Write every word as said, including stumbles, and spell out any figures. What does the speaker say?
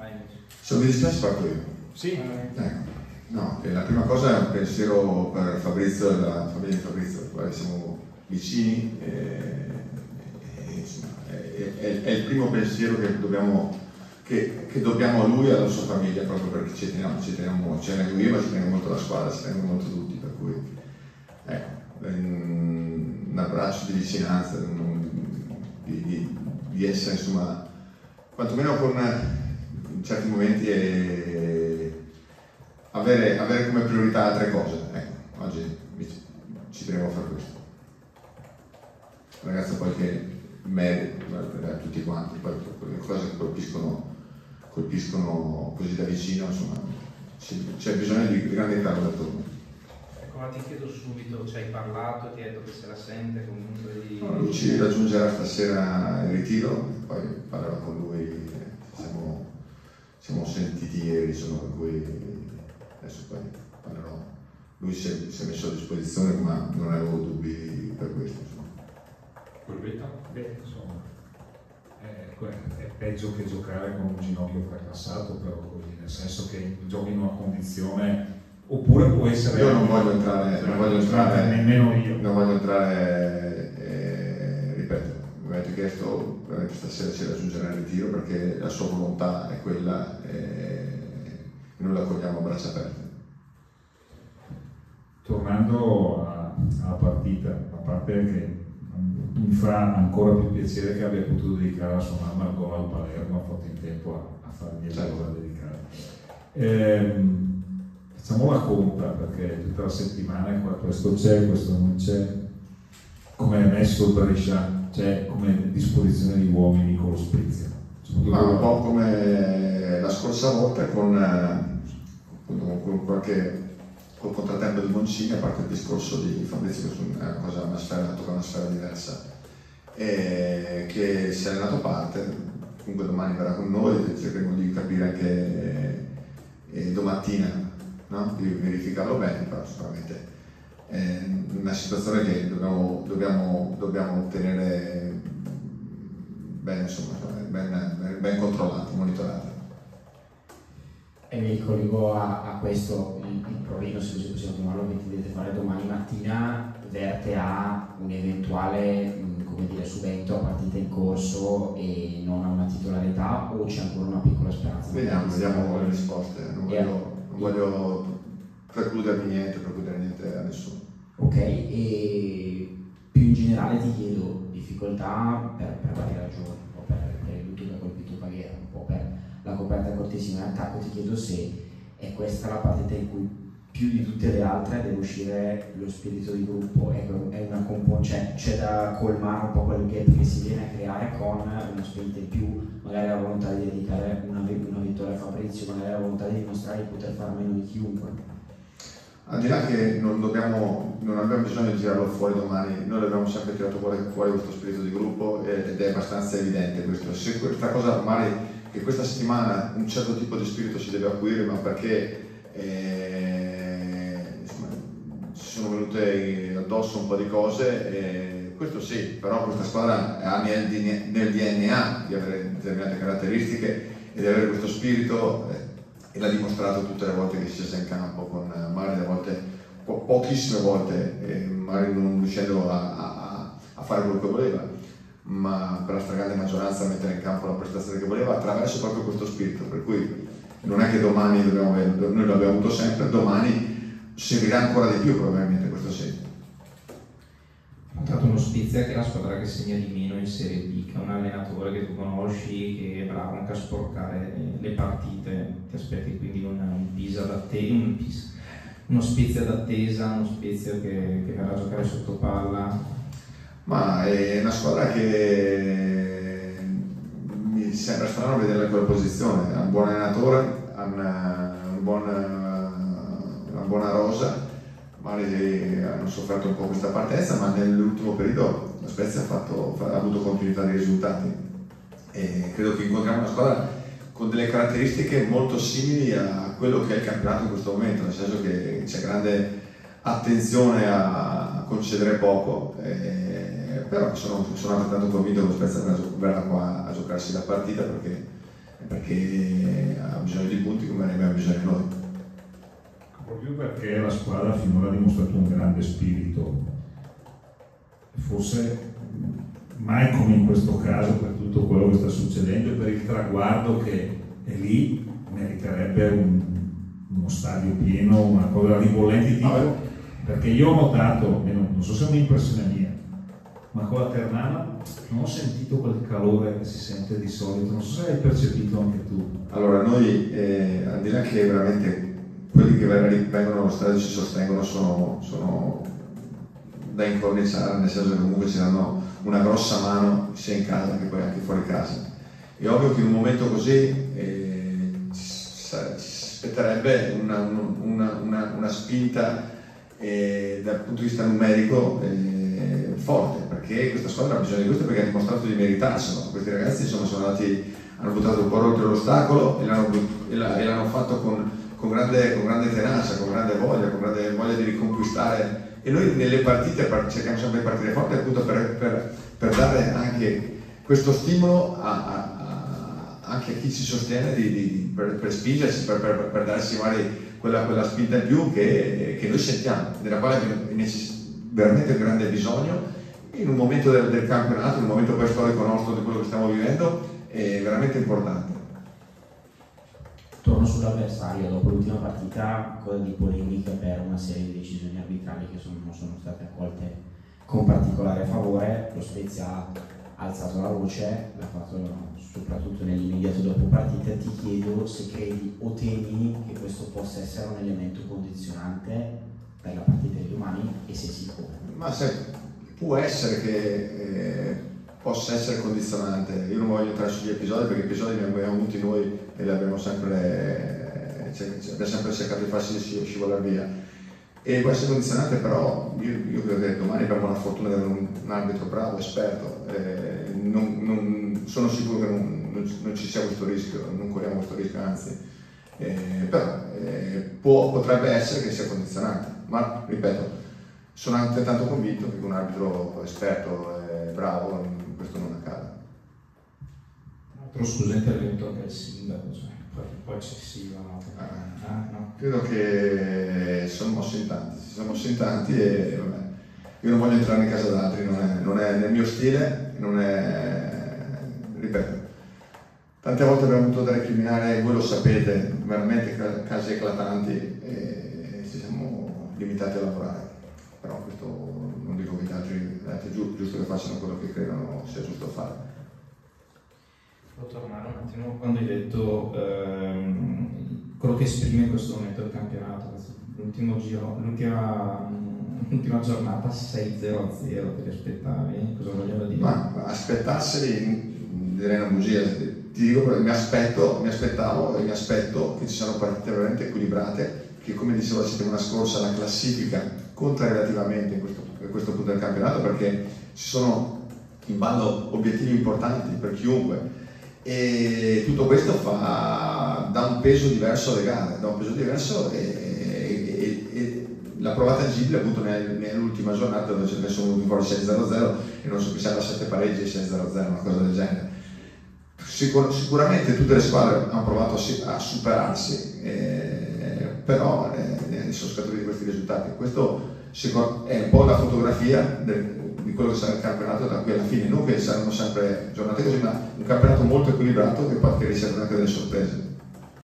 Se mi dispiace parto io. Sì. Ecco. No, la prima cosa è un pensiero per Fabrizio e la famiglia di Fabrizio, al quale siamo vicini. E, e, insomma, è, è, è il primo pensiero che dobbiamo, che, che dobbiamo a lui e alla sua famiglia, proprio perché ci teniamo, ci teniamo molto, ci tengo io, ma ci tengo molto la squadra, ci tengo molto tutti, per cui ecco, un abbraccio di vicinanza, di, di, di essere insomma, quantomeno con in certi momenti e avere, avere come priorità altre cose. Ecco, oggi ci tenevo a fare questo. Un ragazzo poi che merita tutti quanti, poi quelle cose che colpiscono, colpiscono così da vicino, insomma, c'è bisogno di grandi collaboratori. Ecco, ma ti chiedo subito, ci hai parlato, ti hai detto che se la sente comunque di... No, lui ci raggiungerà stasera in ritiro, poi parlerò con lui, siamo, siamo sentiti ieri, insomma, per cui adesso poi parlerò. Lui si è, si è messo a disposizione, ma non avevo dubbi per questo. Insomma. Corbetta? Beh, insomma, è, è peggio che giocare con un ginocchio fracassato, però così, nel senso che giochi in una condizione, oppure può essere... Io non voglio entrare, non voglio entrare, nemmeno io. Non voglio entrare, eh, ripeto, mi avete chiesto, veramente stasera ci raggiungerà in ritiro perché la sua volontà è quella e noi la accogliamo a braccia aperte. Tornando a, alla partita, a parte che mi fa ancora più piacere che abbia potuto dedicare a sua mamma il gol al Palermo, ha fatto in tempo a, a fargli il certo. gol da dedicare. Ehm, facciamo la conta perché tutta la settimana qua questo c'è, questo non c'è. Come è messo il Brescia? C'è come disposizione di uomini con lo Spezia? Ma un po' come la scorsa volta con, con, con qualche col contrattempo di Moncini, a parte il discorso di Fabrizio, che è una cosa, una sfera, tocca una sfera diversa, e che si è allenato a parte, comunque domani verrà con noi, cercheremo di capire anche eh, domattina, no? Di verificarlo bene, però sicuramente è una situazione che dobbiamo, dobbiamo, dobbiamo tenere ben, insomma, ben, ben controllata, monitorata. E mi collego a, a questo, il, il problema, se così possiamo chiamarlo, che dovete fare domani mattina verte a un eventuale come dire, subentro a partita in corso e non a una titolarità, o c'è ancora una piccola speranza? Vediamo, vediamo le risposte, non voglio, non voglio precludermi niente, precludere niente a nessuno. Ok, e più in generale ti chiedo difficoltà per, per varie ragioni, un po' per, per il lutto che ha colpito Paghiera, un po' per la coperta cortesina in attacco. Ti chiedo se è questa la partita in cui più di tutte le altre deve uscire lo spirito di gruppo, è una compon- cioè, c'è da colmare un po' quel gap che si viene a creare con una spinta in più, magari la volontà di dedicare una, una vittoria a Fabrizio, magari la volontà di dimostrare di poter fare meno di chiunque. Al di là che non, dobbiamo, non abbiamo bisogno di tirarlo fuori domani, noi abbiamo sempre tirato fuori, fuori questo spirito di gruppo ed è abbastanza evidente questo. Se questa cosa ormai, che questa settimana un certo tipo di spirito si deve acuire, ma perché eh, insomma, ci sono venute addosso un po' di cose, eh, questo sì, però questa squadra ha nel, nel D N A di avere determinate caratteristiche e di avere questo spirito, eh, e l'ha dimostrato tutte le volte che si è scesa in campo, con magari a volte, po pochissime volte, eh, magari non riuscendo a, a, a fare quello che voleva, ma per la stragrande maggioranza a mettere in campo la prestazione che voleva attraverso proprio questo spirito, per cui non è che domani dobbiamo avere, noi l'abbiamo avuto sempre, domani servirà ancora di più probabilmente questo segno. Ha dato uno Spezia che è la squadra che segna di meno in Serie B, che è un allenatore che tu conosci, che è bravo anche a sporcare le partite, ti aspetti quindi un, un Pisa d'attesa, un Pisa, uno Spezia d'attesa, uno Spezia che, che verrà a giocare sotto palla? Ma è una squadra che mi sembra strano vederla in quella posizione, ha un buon allenatore, ha una, un buon, una buona rosa, magari hanno sofferto un po' questa partenza, ma nell'ultimo periodo la Spezia ha, fatto, ha avuto continuità di risultati e credo che incontriamo una squadra con delle caratteristiche molto simili a quello che è il campionato in questo momento, nel senso che c'è grande attenzione a concedere poco, eh, però sono, sono altrettanto convinto che lo Spezia verrà qua a giocarsi la partita perché, perché perché la squadra finora ha dimostrato un grande spirito, forse mai come in questo caso, per tutto quello che sta succedendo e per il traguardo che è lì, meriterebbe un, uno stadio pieno, una cosa ribollente, tipo, perché io ho notato, e non, non so se è un'impressione mia, ma con la Ternana non ho sentito quel calore che si sente di solito, non so se hai percepito anche tu. Allora, noi, eh, al di là che veramente quelli che vengono allo stadio ci sostengono sono, sono da incorniciare, nel senso che comunque ci danno una grossa mano sia in casa che poi anche fuori casa. È ovvio che in un momento così eh, ci, ci aspetterebbe una, una, una, una spinta eh, dal punto di vista numerico eh, forte, perché questa squadra ha bisogno di questo, perché ha dimostrato di meritarselo. Questi ragazzi insomma, sono andati, hanno buttato un po' oltre l'ostacolo e l'hanno, e l'hanno fatto con, con, grande, con grande tenacia, con grande voglia, con grande voglia di riconquistare. E noi nelle partite cerchiamo sempre di partire forte appunto per, per, per dare anche questo stimolo a, a, a, anche a chi ci sostiene di, di, per, per spingersi, per, per, per darsi magari quella, quella spinta in più che, che noi sentiamo, della quale abbiamo veramente grande bisogno in un momento del, del campionato, in un momento poi storico nostro di quello che stiamo vivendo, è veramente importante. Torno sull'avversario, dopo l'ultima partita, cosa di polemica per una serie di decisioni arbitrali che sono, non sono state accolte con particolare favore. Lo Spezia ha alzato la voce, l'ha fatto soprattutto nell'immediato dopo partita. Ti chiedo se credi o temi che questo possa essere un elemento condizionante per la partita di domani e se si può. Ma se può essere che eh, possa essere condizionante. Io non voglio entrare sugli episodi perché episodi ne abbiamo avuti noi e li abbiamo sempre, eh, abbiamo sempre cercato di farsi scivolare via. E può essere condizionante, però io, io credo che domani abbiamo la fortuna di avere un, un arbitro bravo, esperto. Eh, non, non, sono sicuro che non, non, non ci sia questo rischio, non corriamo questo rischio, anzi. Eh, però eh, può, potrebbe essere che sia condizionante, ma ripeto, sono altrettanto convinto che un arbitro esperto e bravo questo non accada. Però scusa, è intervenuto anche il sindaco, cioè, un po' eccessiva, no? Ah, no? Credo che si sono mossi in tanti, si sono mossi in tanti e vabbè, io non voglio entrare in casa d'altri, non è, non è nel mio stile, non è, ripeto, tante volte abbiamo avuto da recriminare, voi lo sapete, veramente casi eclatanti e ci siamo limitati a lavorare. Però questo non dico che gli altri, gli altri è giusto che facciano quello che credono sia giusto fare. Devo tornare un attimo quando hai detto ehm, quello che esprime in questo momento il campionato, l'ultimo giro, l'ultima, l'ultima giornata sei zero a zero, te li aspettavi? Cosa vogliono dire? Ma aspettarseli direi una bugia, ti dico che mi aspetto, mi aspettavo e mi aspetto che ci siano partite veramente equilibrate, che come dicevo la settimana scorsa la classifica conta relativamente in questo, in questo punto del campionato, perché ci sono in ballo obiettivi importanti per chiunque e tutto questo fa, dà un peso diverso alle gare, dà un peso diverso e, e, e la prova tangibile appunto nell'ultima giornata dove ne sono venuti fuori sei zero zero e non so, mi sembra sette pareggi e sei zero zero, una cosa del genere. Sicur sicuramente tutte le squadre hanno provato a, a superarsi, eh, però eh, sono scaturiti questi risultati. Questo è un po' la fotografia del, di quello che sarà il campionato da qui alla fine, non che saranno sempre giornate così, ma un campionato molto equilibrato che poi riserva anche delle sorprese.